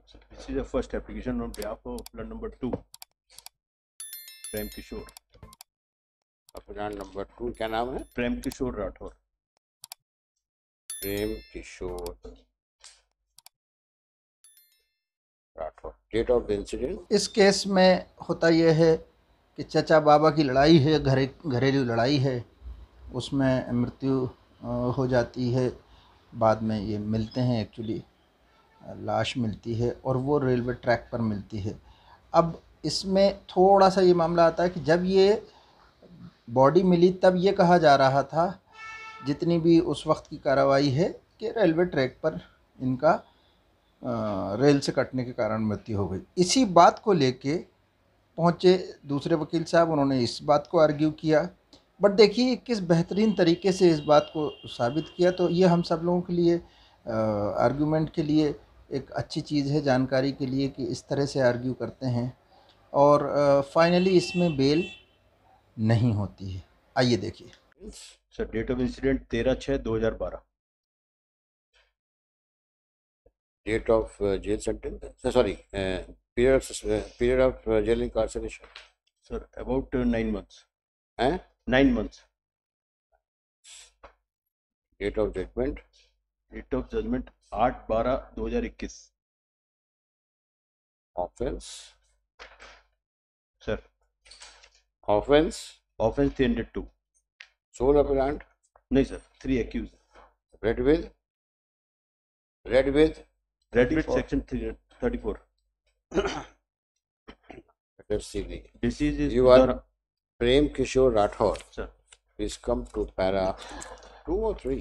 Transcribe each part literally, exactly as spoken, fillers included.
This is the first application on behalf of applicant number two, Prem Kishore. applicant number two क्या नाम है? Prem Kishore Rathore. Prem Kishore Rathore. Date of the incident. इस case में होता यह है कि चचा बाबा की लड़ाई है, घरे घरेलू लड़ाई है, उसमें मृत्यु हो जाती है. बाद में ये मिलते हैं, एक्चुअली लाश मिलती है और वो रेलवे ट्रैक पर मिलती है. अब इसमें थोड़ा सा ये मामला आता है कि जब ये बॉडी मिली तब ये कहा जा रहा था, जितनी भी उस वक्त की कार्रवाई है, कि रेलवे ट्रैक पर इनका आ, रेल से कटने के कारण मृत्यु हो गई. इसी बात को लेके पहुँचे दूसरे वकील साहब, उन्होंने इस बात को आर्ग्यू किया. बट देखिए किस बेहतरीन तरीके से इस बात को साबित किया. तो ये हम सब लोगों के लिए आर्ग्यूमेंट के लिए एक अच्छी चीज़ है, जानकारी के लिए, कि इस तरह से आर्ग्यू करते हैं. और फाइनली uh, इसमें बेल नहीं होती है. आइए देखिए. सर, डेट ऑफ इंसिडेंट तेरह छः दो हज़ार बारह. Date of jail sentence, sorry period period of jail incarceration. Sir, about nine months. हैं? Nine months. Date of judgment. Date of judgment आठ बारह दो हज़ार इक्कीस. Offence. Sir, offence. Offence three hundred two. Sole appellant. नहीं sir, three accused. Read with. Read with. Read with section thirty four. Let's see the. Disease is You are Prem Kishore Rathore. Sir. Please come to para two or three.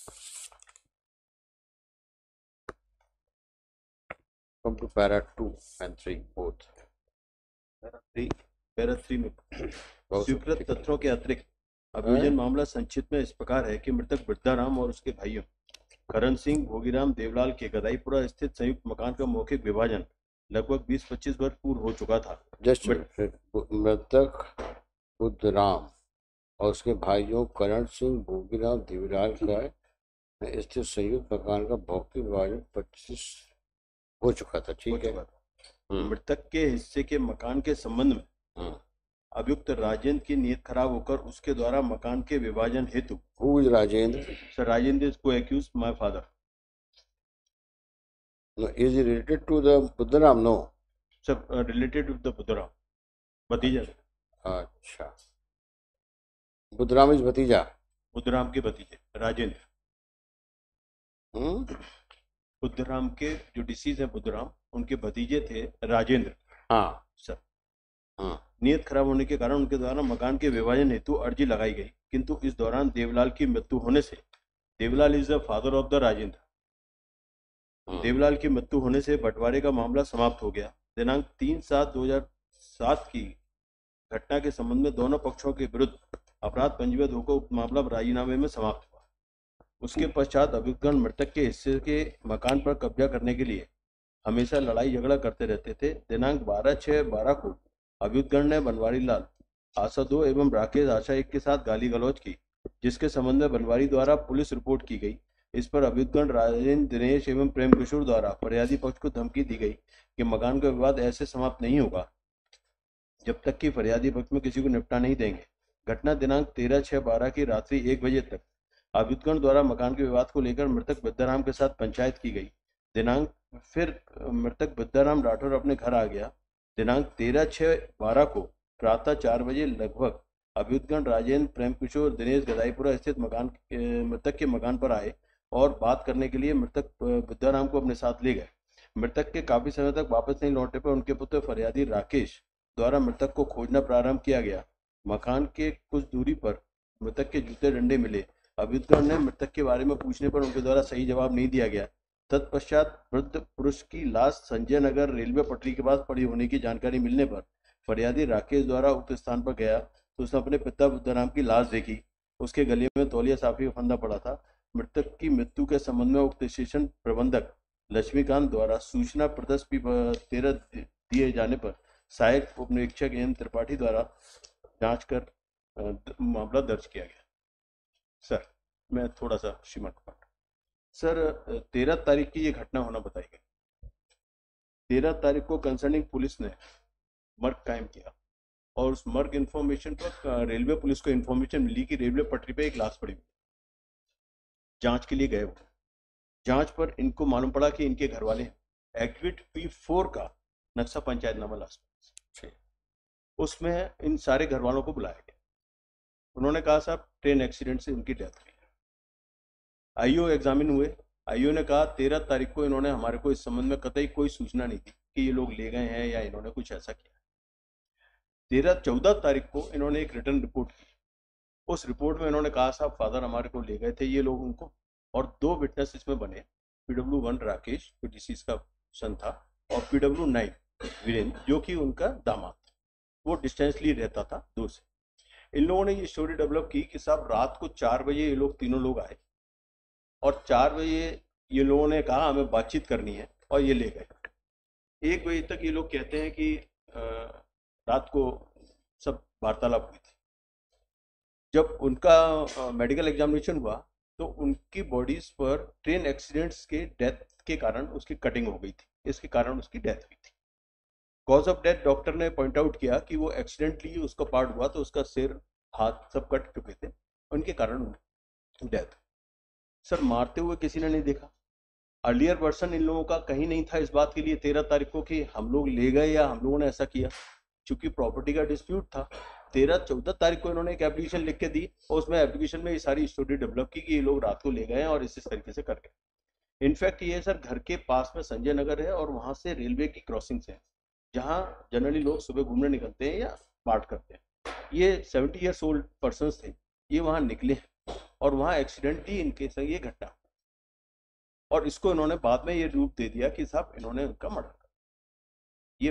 Come to para two and three both. Para three. Para three में स्वीकृत तथ्यों के अतिरिक्त अभियोजन मामला संक्षिप्त में इस प्रकार है कि मृतक वृद्धाराम और उसके भाइयों करण सिंह, भोगीराम, देवलाल के गदाईपुरा स्थित संयुक्त मकान का मौखिक विभाजन लगभग बीस पच्चीस वर्ष पूर्व हो चुका था. जस्ट मृतक बुद्धराम और उसके भाइयों करण सिंह, भोगीराम, देवलाल का स्थित संयुक्त मकान का भौतिक विभाजन पच्चीस हो चुका था. ठीक है. मृतक के हिस्से के मकान के संबंध में अभियुक्त राजेंद्र की नीयत खराब होकर उसके द्वारा मकान के विभाजन हेतु. Who is Rajendra? Sir, Rajendra is co-accused my father. No, is he related to the Budhram? No. Sir, uh, related with the Budhram. भतीजा. अच्छा. बुद्धराम is भतीजा. बुद्धराम के भतीजे राजेंद्र. हम्म. बुद्धराम के जो डिसीज है बुद्धराम, उनके भतीजे थे राजेंद्र. हाँ सर. हाँ. नियत खराब होने के कारण उनके द्वारा मकान के विभाजन हेतु अर्जी लगाई गई, किंतु इस दौरान देवलाल की मृत्यु होने से, Deolal is the father of the Rajendra. Deolal की मृत्यु होने से बंटवारे का मामला समाप्त हो गया. दिनांक तीन सात दो हजार सात की घटना के संबंध में दोनों पक्षों के विरुद्ध अपराध पंजीबद्ध होकर उक्त मामला राजीनामे में समाप्त हुआ. उसके पश्चात अभियुक्तगण मृतक के हिस्से के मकान पर कब्जा करने के लिए हमेशा लड़ाई झगड़ा करते रहते थे. दिनांक बारह छः बारह को अभियुक्तगण ने बनवारी लाल आशा दो एवं राकेश आशा एक के साथ गाली गलौज की, जिसके संबंध में बनवारी द्वारा पुलिस रिपोर्ट की गई. इस पर अभियुक्तगण राजेंद्र, दिनेश एवं प्रेम किशोर द्वारा फरियादी पक्ष को धमकी दी गई कि मकान का विवाद ऐसे समाप्त नहीं होगा जब तक कि फरियादी पक्ष में किसी को निपटा नहीं देंगे. घटना दिनांक तेरह छः बारह की रात्रि एक बजे तक अभियुक्तगण द्वारा मकान के विवाद को लेकर मृतक बुद्धराम के साथ पंचायत की गई. दिनांक फिर मृतक बुद्धराम राठौर अपने घर आ गया. दिनांक तेरह छः बारह को प्रातः चार बजे लगभग अभियुक्तगण राजेंद्र, प्रेम किशोर, दिनेश गदाईपुरा स्थित मकान मृतक के मकान पर आए और बात करने के लिए मृतक बुद्धराम को अपने साथ ले गए. मृतक के काफी समय तक वापस नहीं लौटने पर उनके पुत्र फरियादी राकेश द्वारा मृतक को खोजना प्रारंभ किया गया. मकान के कुछ दूरी पर मृतक के जूते डंडे मिले. अभियुक्तगण ने मृतक के बारे में पूछने पर उनके द्वारा सही जवाब नहीं दिया गया. तत्पश्चात वृद्ध पुरुष की लाश संजय नगर रेलवे पटरी के पास पड़ी होने की जानकारी मिलने पर फरियादी राकेश द्वारा उक्त स्थान पर गया तो उसने अपने पिता बुद्धराम की लाश देखी. उसके गले में तौलिया साफी का फंदा पड़ा था. मृतक की मृत्यु के संबंध में उक्त स्टेशन प्रबंधक लक्ष्मीकांत द्वारा सूचना प्रदर्श तेरह दिए जाने पर सहायक उप निरीक्षक एम त्रिपाठी द्वारा जांच कर मामला दर्ज किया गया. सर, मैं थोड़ा सा श्रीमान सर, तेरह तारीख की ये घटना होना बताई गई. तेरह तारीख को कंसर्निंग पुलिस ने मर्ग कायम किया और उस मर्ग इंफॉर्मेशन पर रेलवे पुलिस को इंफॉर्मेशन मिली कि रेलवे पटरी पे एक लाश पड़ी हुई। जांच के लिए गए वो। जांच पर इनको मालूम पड़ा कि इनके घर वाले एग्जिबिट पी फोर का नक्शा पंचायतनामा लाश, उसमें इन सारे घर वालों को बुलाया गया। उन्होंने कहा साहब ट्रेन एक्सीडेंट से इनकी डेथ हुई है। आईओ एग्जामिन हुए। आईओ ने कहा तेरह तारीख को इन्होंने हमारे को इस संबंध में कतई कोई सूचना नहीं दी कि ये लोग ले गए हैं या इन्होंने कुछ ऐसा किया। तेरह चौदह तारीख को इन्होंने एक रिटर्न रिपोर्ट की। उस रिपोर्ट में इन्होंने कहा साहब फादर हमारे को ले गए थे ये लोग उनको, और दो विटनेस इसमें बने, पीडब्ल्यू वन राकेश जो डिसीज का सन था और पीडब्ल्यू नाइन वीरेंद्र जो कि उनका दामाद था, वो डिस्टेंसली रहता था दूर से। इन लोगों ने ये स्टोरी डेवलप की कि साहब रात को चार बजे ये लोग तीनों लोग आए और चार बजे ये लोगों ने कहा हमें बातचीत करनी है और ये ले गए। एक बजे तक ये लोग कहते हैं कि आ, रात को सब वार्तालाप हुई थी। जब उनका मेडिकल एग्जामिनेशन हुआ तो उनकी बॉडीज पर ट्रेन एक्सीडेंट्स के डेथ के कारण उसकी कटिंग हो गई थी, इसके कारण उसकी डेथ हुई थी। कॉज ऑफ डेथ डॉक्टर ने पॉइंट आउट किया कि वो एक्सीडेंटली उसका पार्ट हुआ तो उसका सिर हाथ सब कट चुके थे, उनके कारण डेथ। सर मारते हुए किसी ने नहीं देखा। अर्लियर वर्सन इन लोगों का कहीं नहीं था इस बात के लिए तेरह तारीख को कि हम लोग ले गए या हम लोगों ने ऐसा किया, क्योंकि प्रॉपर्टी का डिस्प्यूट था। तेरह चौदह तारीख को इन्होंने एक एप्लीकेशन लिख के दी और उसमें एप्लीकेशन में ये सारी स्टोरी डेवलप की कि ये लोग रात को ले गए और इस तरीके से कर गए। इनफैक्ट ये सर घर के पास में संजय नगर है और वहां से रेलवे की क्रॉसिंग है जहां जनरली लोग सुबह घूमने निकलते हैं या पार्ट करते हैं। ये सेवेंटी ईयर्स ओल्ड पर्सन थे, ये वहां निकले और वहां एक्सीडेंटली इनके संग ये घटना, और इसको इन्होंने बाद में ये रूप दे दिया कि साहब इन्होंने उनका मर्डर कर ये।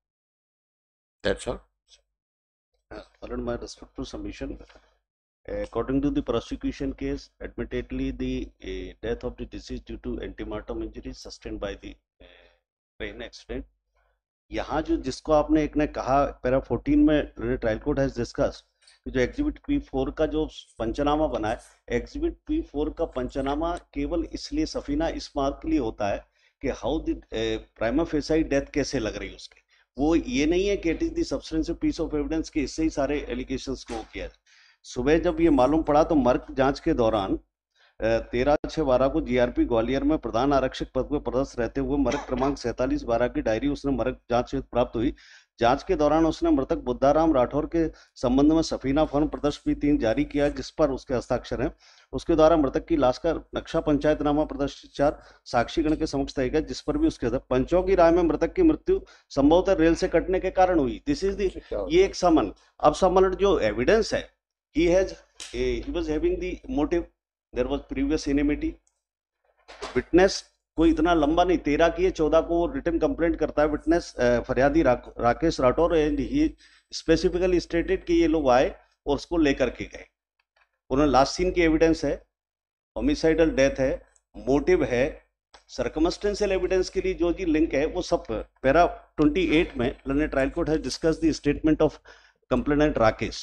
That's all. Uh, Arun, my respectful submission. According to the prosecution case, admittedly the uh, death of the deceased due to antemortem injuries sustained by the uh, train accident. यहाँ जो जिसको आपने एक ने कहा पैरा फोर्टीन में trial court has discuss कि जो एग्जिबिट पी फोर का जो पंचनामा बना है, एग्जिबिट पी फोर का पंचनामा केवल इसलिए सफीना इस बात के लिए होता है कि how the prima facie death कैसे लग रही है उसके, वो ये नहीं है कि it is the substantial piece of evidence कि इससे ही सारे एलिगेशंस को किया है। सुबह जब ये मालूम पड़ा तो मर्ग जांच के दौरान तेरह छः बारह को जीआरपी ग्वालियर में प्रधान आरक्षक पद पर पदस्थ रहते हुए मर्ग क्रमांक सैंतालीस बारह की डायरी उसने मर्ग जांच से प्राप्त हुई। जांच के दौरान उसने मृतक बुद्धाराम राठौर के संबंध में सफीना फॉर्म प्रदर्श पी तीन जारी किया जिस पर उसके हस्ताक्षर हैं। उसके द्वारा मृतक की लाश का नक्शा पंचायतनामा प्रदर्शित चार साक्षीगण के समक्ष तय गया जिस पर भी उसके पंचों की राय में मृतक की मृत्यु संभवतः रेल से कटने के कारण हुई। दिस इज दी ये एक समन। अब समन जो एविडेंस है, he has he was having the motive, there was previous enmity. Witness कोई इतना लंबा नहीं, तेरह की है, चौदह को रिटर्न कंप्लेंट करता है विटनेस फरियादी रा, Rakesh Rathore, and he specifically stated कि ये लोग आए और उसको लेकर के गए। उन्होंने लास्ट सीन की एविडेंस है, होमिसाइडल डेथ है, मोटिव है, सर्कमस्टेंशियल एविडेंस के लिए जो जी लिंक है वो सब पैरा अट्ठाईस में learned trial court has discuss the statement of complainant Rakesh.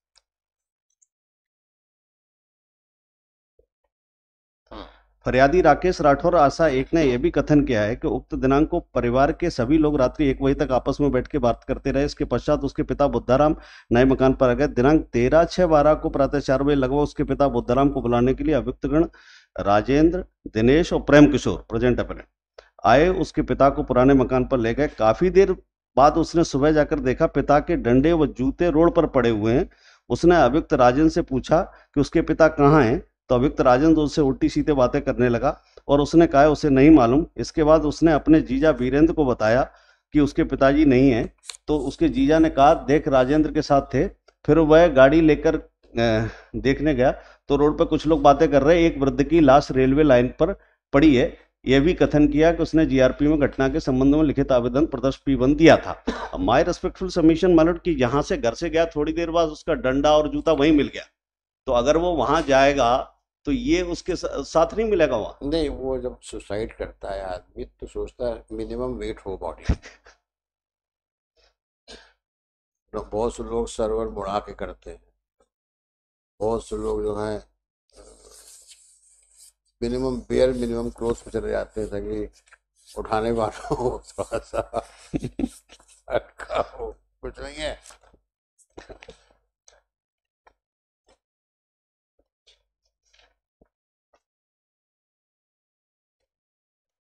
फरियादी राकेश राठौर आशा एक ने यह भी कथन किया है कि उक्त दिनांक को परिवार के सभी लोग रात्रि एक बजे तक आपस में बैठ के बात करते रहे। इसके पश्चात उसके पिता बुद्धाराम नए मकान पर आ गए। दिनांक तेरह छह बारह को प्रातः चार बजे लगभग उसके पिता बुद्धाराम को बुलाने के लिए अभियुक्तगण राजेंद्र, दिनेश और प्रेम किशोर प्रेजेंट अपेरेंट आए। उसके पिता को पुराने मकान पर ले गए। काफी देर बाद उसने सुबह जाकर देखा पिता के डंडे व जूते रोड पर पड़े हुए हैं। उसने अभियुक्त राजेंद्र से पूछा कि उसके पिता कहाँ हैं, तो अभियुक्त राजेंद्र उससे उल्टी सीधे बातें करने लगा और उसने कहा उसे नहीं मालूम। इसके बाद उसने अपने जीजा वीरेंद्र को बताया कि उसके पिताजी नहीं हैं, तो उसके जीजा ने कहा देख राजेंद्र के साथ थे। फिर वह गाड़ी लेकर देखने गया तो रोड पर कुछ लोग बातें कर रहे, एक वृद्ध की लाश रेलवे लाइन पर पड़ी है। यह भी कथन किया कि उसने जीआरपी में घटना के संबंध में लिखित आवेदन प्रदर्श पी वन दिया था। माय रेस्पेक्टफुल सबमिशन मालूट कि यहाँ से घर से गया, थोड़ी देर बाद उसका डंडा और जूता वहीं मिल गया, तो अगर वो वहां जाएगा तो ये उसके साथ नहीं मिलेगा वहां। नहीं, वो जब सुसाइड करता है आदमी तो सोचता है मिनिमम वेट हो बॉडी। तो बहुत से लोग सर्वर मुड़ा के करते हैं, बहुत से लोग जो हैं मिनिमम बेयर मिनिमम क्लोज पे चले जाते हैं ताकि उठाने वालों को थोड़ा सा अटका हो, कुछ नहीं है।